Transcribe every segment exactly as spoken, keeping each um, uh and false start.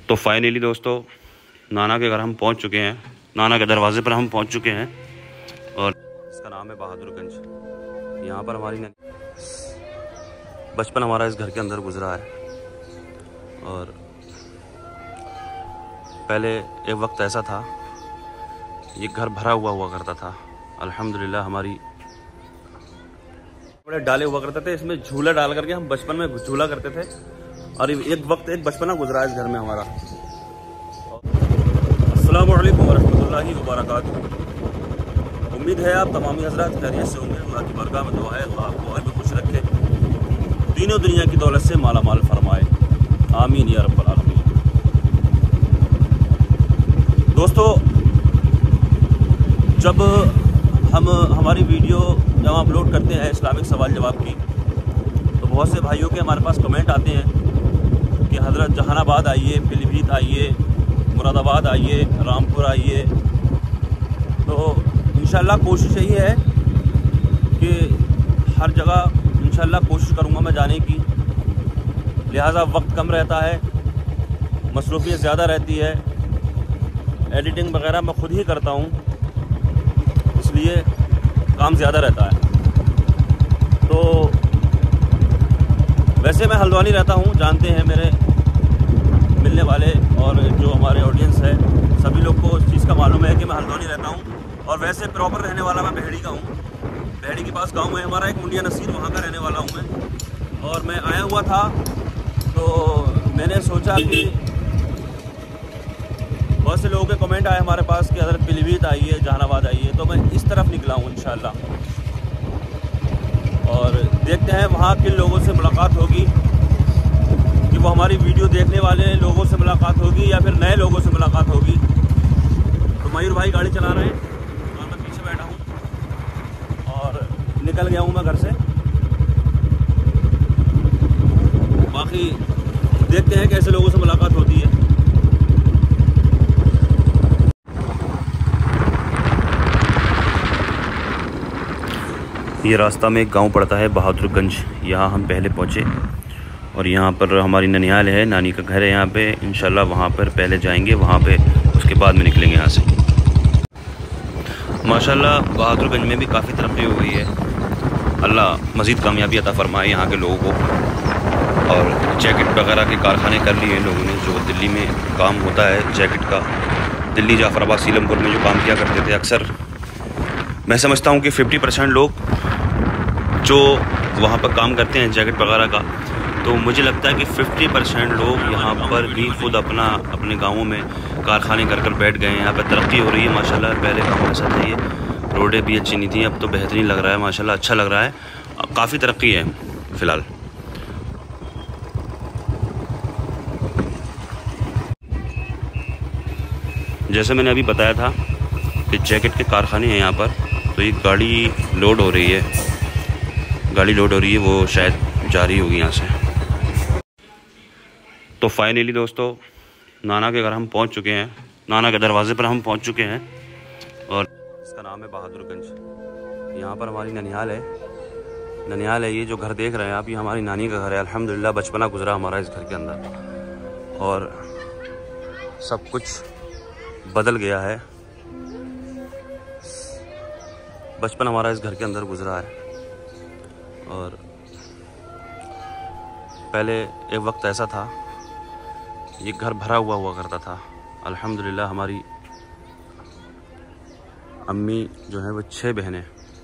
तो फाइनली दोस्तों नाना के घर हम पहुंच चुके हैं, नाना के दरवाजे पर हम पहुंच चुके हैं और इसका नाम है बहादुरगंज। यहाँ पर हमारी बचपन हमारा इस घर के अंदर गुजरा है और पहले एक वक्त ऐसा था, ये घर भरा हुआ हुआ करता था। अल्हम्दुलिल्लाह हमारी बड़े डाले हुआ करते थे, इसमें झूला डाल करके हम बचपन में झूला करते थे और एक वक्त एक बचपना गुजरा है इस घर में हमारा। अस्सलामु अलैकुम वरहमतुल्लाहि वबरकातुहू। उम्मीद है आप तमामी हज़रात खैरियत से होंगे। अल्लाह की बरकत में दुआ है अल्लाह आपको और भी खुश रखे, तीनों दुनिया की दौलत से माला माल फरमाए, आमीन या रब्बल आलमीन। दोस्तों, जब हम हमारी वीडियो जब अपलोड करते हैं इस्लामिक सवाल जवाब की, तो बहुत से भाइयों के हमारे पास कमेंट आते हैं कि हज़रत जहानाबाद आइए, पीलीभीत आइए, मुरादाबाद आइए, रामपुर आइए। तो इंशाअल्लाह कोशिश यही है कि हर जगह इंशाअल्लाह कोशिश करूँगा मैं जाने की। लिहाजा वक्त कम रहता है, मसरूफियत ज़्यादा रहती है, एडिटिंग वगैरह मैं ख़ुद ही करता हूँ, इसलिए काम ज़्यादा रहता है। तो वैसे मैं हल्द्वानी रहता हूँ, जानते हैं मेरे मिलने वाले और जो हमारे ऑडियंस है सभी लोग को इस चीज़ का मालूम है कि मैं हल्द्वानी रहता हूँ। और वैसे प्रॉपर रहने वाला मैं बहेड़ी का हूँ। बहेड़ी के पास गांव है हमारा एक, मुंडिया नसीर, वहाँ का रहने वाला हूँ मैं। और मैं आया हुआ था तो मैंने सोचा कि बहुत से लोगों के कमेंट आए हमारे पास कि हज़रत पीलीभीत आइए, जहानाबाद आइए, तो मैं इस तरफ निकला हूँ इंशाअल्लाह। और देखते हैं वहाँ किन लोगों से मुलाकात होगी, कि वो हमारी वीडियो देखने वाले लोगों से मुलाकात होगी या फिर नए लोगों से मुलाकात होगी। तो मयूर भाई गाड़ी चला रहे हैं और मैं पीछे बैठा हूँ और निकल गया हूँ मैं घर से। बाकी देखते हैं कैसे लोगों से मुलाकात होती है। ये रास्ता में एक गांव पड़ता है बहादुरगंज, यहाँ हम पहले पहुँचे और यहाँ पर हमारी ननिहाल है, नानी का घर है यहाँ पे। इंशाल्लाह वहाँ पर पहले जाएंगे, वहाँ पे उसके बाद में निकलेंगे यहाँ से। माशाल्लाह बहादुरगंज में भी काफ़ी तरक्की हो गई है, अल्लाह मज़ीद कामयाबी अता फरमाए यहाँ के लोगों को। और जैकेट वगैरह के कारखाने कर लिए लोगों ने, जो दिल्ली में काम होता है जैकेट का, दिल्ली जाफराबाद सीलमपुर में जो काम किया करते थे अक्सर, मैं समझता हूँ कि फिफ्टी परसेंट लोग जो वहाँ पर काम करते हैं जैकेट वगैरह का, तो मुझे लगता है कि पचास परसेंट लोग यहाँ पर भी खुद अपना अपने गाँवों में कारखाने कर कर बैठ गए हैं। यहाँ पर तरक्की हो रही है माशाल्लाह। पहले गाँव ऐसा था, ये रोडें भी अच्छी नहीं थी, अब तो बेहतरीन लग रहा है माशाल्लाह, अच्छा लग रहा है, काफ़ी तरक्की है फ़िलहाल। जैसे मैंने अभी बताया था कि जैकेट के कारखाने हैं यहाँ पर, तो ये गाड़ी लोड हो रही है, गाड़ी लोड हो रही है, वो शायद जा रही होगी यहाँ से। तो फाइनली दोस्तों नाना के घर हम पहुँच चुके हैं, नाना के दरवाजे पर हम पहुँच चुके हैं और इसका नाम है बहादुरगंज। यहाँ पर हमारी ननिहाल है, ननिहाल है ये जो घर देख रहे हैं आप, ये हमारी नानी का घर है। अल्हम्दुलिल्लाह बचपना गुजरा हमारा इस घर के अंदर और सब कुछ बदल गया है। बचपन हमारा इस घर के अंदर गुजरा है और पहले एक वक्त ऐसा था, ये घर भरा हुआ हुआ करता था। अल्हम्दुलिल्लाह हमारी अम्मी जो है वो छः बहनें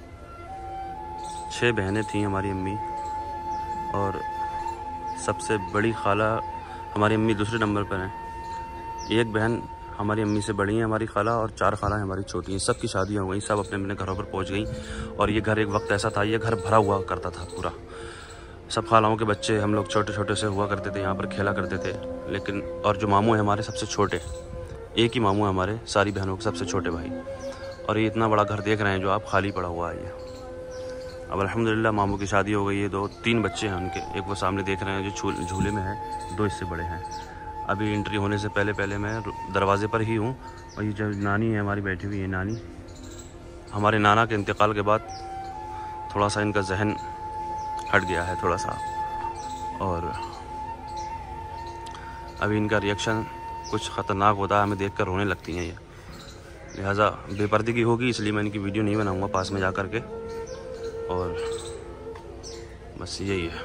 छः बहनें थीं हमारी अम्मी, और सबसे बड़ी खाला हमारी अम्मी दूसरे नंबर पर हैं। एक बहन हमारी अम्मी से बड़ी हैं हमारी खाला, और चार खाला हमारी छोटी हैं। सब की शादियाँ हो गई, सब अपने अपने घरों पर पहुंच गई। और ये घर एक वक्त ऐसा था, ये घर भरा हुआ करता था पूरा। सब खालाओं के बच्चे हम लोग छोटे छोटे से हुआ करते थे, यहाँ पर खेला करते थे। लेकिन और जो मामू हैं हमारे सबसे छोटे, एक ही मामू है हमारे सारी बहनों के सबसे छोटे भाई। और ये इतना बड़ा घर देख रहे हैं जो आप, खाली पड़ा हुआ है ये। अब अल्हम्दुलिल्लाह मामू की शादी हो गई है, दो तीन बच्चे हैं उनके, एक वो सामने देख रहे हैं जो झूले में है, दो इससे बड़े हैं। अभी एंट्री होने से पहले पहले मैं दरवाजे पर ही हूँ। और ये जो नानी है हमारी बैठी हुई है, नानी हमारे नाना के इंतकाल के बाद थोड़ा सा इनका जहन हट गया है, थोड़ा सा, और अभी इनका रिएक्शन कुछ ख़तरनाक होता है, हमें देख कर रोने लगती हैं ये। लिहाजा बेपर्दगी होगी, इसलिए मैं इनकी वीडियो नहीं बनाऊँगा पास में जा कर के। और बस यही है।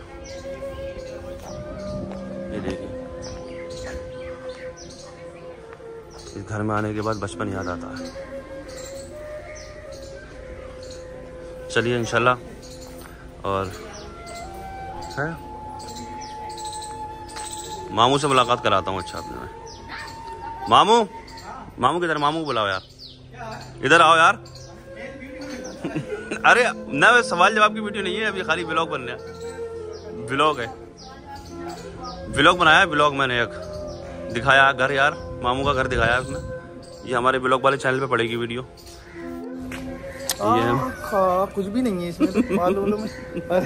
ये देखिए, इस घर में आने के बाद बचपन याद आता है। चलिए इंशाल्लाह। और है मामू से मुलाकात कराता हूँ। अच्छा आपने मैं मामू मामू किधर? मामू को बुलाओ यार, इधर आओ यार। अरे ना, सवाल जवाब की वीडियो नहीं है अभी, खाली व्लॉग बन रहा है। व्लॉग है, व्लॉग बनाया है। व्लॉग मैंने एक दिखाया घर यार, मामू का घर दिखाया उसमें। ये हमारे व्लॉग वाले चैनल पे पड़ेगी वीडियो। ये कुछ भी नहीं है इसमें बालों में।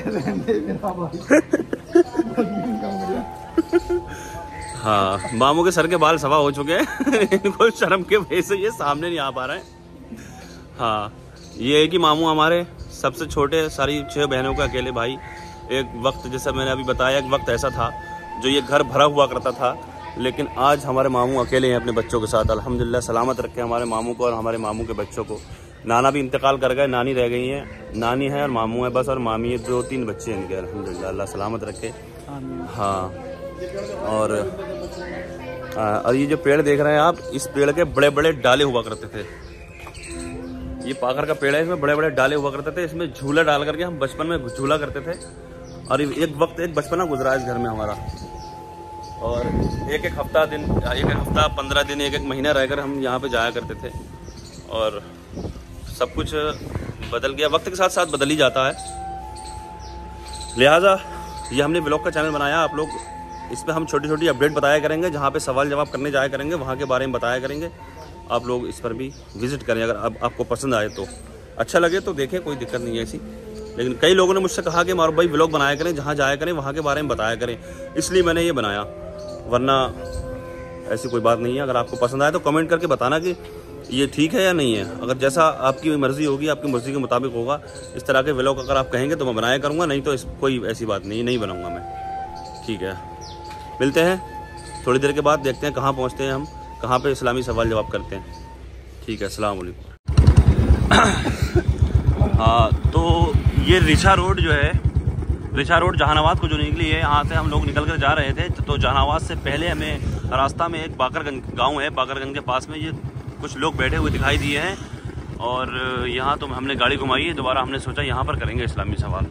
हाँ, मामू के सर के बाल सवा हो चुके हैं। इनको शर्म के वजह से ये सामने नहीं आ पा रहे हैं। हाँ, ये है कि मामू हमारे सबसे छोटे, सारी छह बहनों का अकेले भाई। एक वक्त, जैसा मैंने अभी बताया, एक वक्त ऐसा था जो ये घर भरा हुआ करता था, लेकिन आज हमारे मामू अकेले हैं अपने बच्चों के साथ। अल्हम्दुलिल्लाह, सलामत रखे हमारे मामू को और हमारे मामू के बच्चों को। नाना भी इंतकाल कर गए, नानी रह गई हैं। नानी है और मामू है बस, और मामी है। दो तीन बच्चे हैं इनके, अल्हम्दुलिल्लाह, अल्लाह सलामत रखे। हाँ, और आ, और ये जो पेड़ देख रहे हैं आप, इस पेड़ के बड़े बड़े डाले हुआ करते थे। ये पाखर का पेड़ है, इसमें बड़े बड़े डाले हुआ करते थे। इसमें झूला डाल करके हम बचपन में झूला करते थे। और एक वक्त, एक बचपना गुजरा इस घर में हमारा। और एक एक हफ्ता दिन, एक एक हफ्ता पंद्रह दिन, एक एक महीना रहकर हम यहाँ पे जाया करते थे। और सब कुछ बदल गया, वक्त के साथ साथ बदल ही जाता है। लिहाजा ये हमने ब्लॉग का चैनल बनाया। आप लोग इस पर हम छोटी छोटी अपडेट बताया करेंगे, जहाँ पे सवाल जवाब करने जाया करेंगे वहाँ के बारे में बताया करेंगे। आप लोग इस पर भी विजिट करें, अगर आप, आपको पसंद आए तो। अच्छा लगे तो देखें, कोई दिक्कत नहीं है ऐसी। लेकिन कई लोगों ने मुझसे कहा कि मारो भाई व्लॉग बनाया करें, जहाँ जाया करें वहाँ के बारे में बताया करें, इसलिए मैंने ये बनाया। वरना ऐसी कोई बात नहीं है। अगर आपको पसंद आए तो कमेंट करके बताना कि ये ठीक है या नहीं है। अगर जैसा आपकी मर्ज़ी होगी, आपकी मर्ज़ी के मुताबिक होगा, इस तरह के व्लॉग अगर आप कहेंगे तो मैं बनाया करूँगा, नहीं तो इस कोई ऐसी बात नहीं, नहीं बनाऊँगा मैं। ठीक है, मिलते हैं थोड़ी देर के बाद, देखते हैं कहाँ पहुँचते हैं हम, कहाँ पे इस्लामी सवाल जवाब करते हैं। ठीक है, अस्सलाम वालेकुम। हाँ, तो ये रिछा रोड जो है, रिछा रोड जहानाबाद को जो निकली है, यहाँ से हम लोग निकल कर जा रहे थे। तो जहानाबाद से पहले हमें रास्ता में एक बाकरगंज गांव है, बाकरगंज के पास में ये कुछ लोग बैठे हुए दिखाई दिए हैं। और यहाँ तो हमने गाड़ी घुमाई है, दोबारा हमने सोचा यहाँ पर करेंगे इस्लामी सवाल।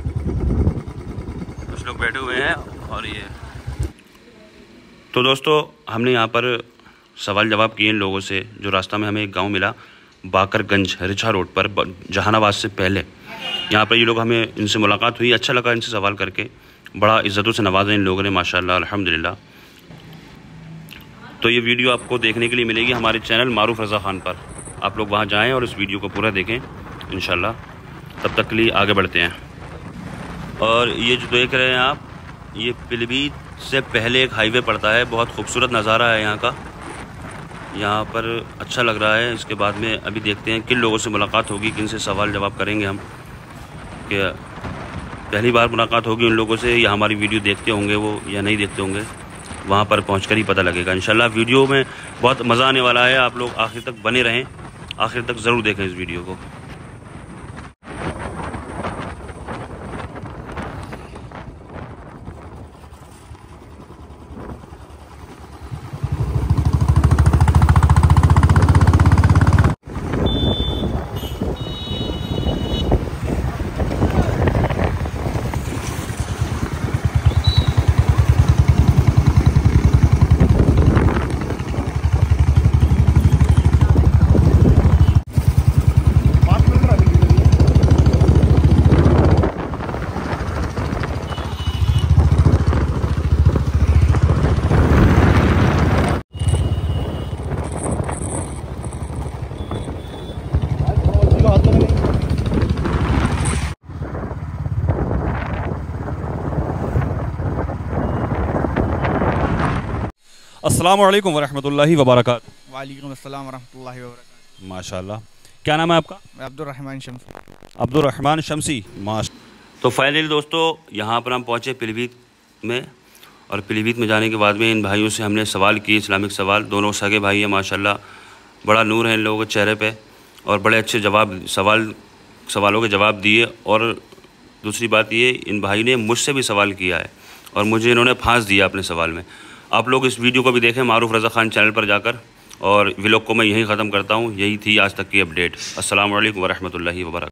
कुछ लोग बैठे हुए हैं। और ये तो दोस्तों, हमने यहाँ पर सवाल जवाब किए इन लोगों से। जो रास्ता में हमें एक गांव मिला बाकरगंज, रिछा रोड पर, जहानाबाद से पहले। यहाँ पर ये लोग, हमें इनसे मुलाकात हुई, अच्छा लगा इनसे सवाल करके। बड़ा इज़्ज़तों से नवाजा इन लोगों ने, माशाल्लाह, अल्हम्दुलिल्लाह। तो ये वीडियो आपको देखने के लिए मिलेगी हमारे चैनल मारूफ रज़ा ख़ान पर। आप लोग वहाँ जाएँ और इस वीडियो को पूरा देखें इंशाल्लाह। तब तक के लिए आगे बढ़ते हैं। और ये जो देख रहे हैं आप, ये पीलीभीत से पहले एक हाईवे पड़ता है। बहुत खूबसूरत नज़ारा है यहाँ का, यहाँ पर अच्छा लग रहा है। इसके बाद में अभी देखते हैं किन लोगों से मुलाकात होगी, किन से सवाल जवाब करेंगे हम। कि पहली बार मुलाकात होगी उन लोगों से, या हमारी वीडियो देखते होंगे वो या नहीं देखते होंगे, वहाँ पर पहुँचकर ही पता लगेगा इंशाल्लाह। वीडियो में बहुत मज़ा आने वाला है, आप लोग आखिर तक बने रहें, आखिर तक ज़रूर देखें इस वीडियो को। अस्सलामु अलैकुम वरहमतुल्लाहि वबरकातुहू। वालेकुम अस्सलाम वरहमतुल्लाहि वबरकातुहू। माशाल्लाह, क्या नाम है आपका? अब्दुर्रहमान शम्सी। अब्दुर्रहमान शम्सी, माश। तो फाइनली दोस्तों, यहाँ पर हम पहुँचे पीलीभीत में। और पीलीभीत में जाने के बाद में इन भाइयों से हमने सवाल किए, इस्लामिक सवाल। दोनों सगे भाई हैं माशाल्लाह, बड़ा नूर है इन लोगों के चेहरे पे और बड़े अच्छे जवाब सवाल सवालों के जवाब दिए। और दूसरी बात ये, इन भाई ने मुझसे भी सवाल किया है और मुझे इन्होंने फांस दिया अपने सवाल में। आप लोग इस वीडियो को भी देखें मारूफ रज़ा ख़ान चैनल पर जाकर। और व्लॉग को मैं यहीं ख़त्म करता हूँ। यही थी आज तक की अपडेट। अस्सलामु अलैकुम व रहमतुल्लाहि व बरकातहू।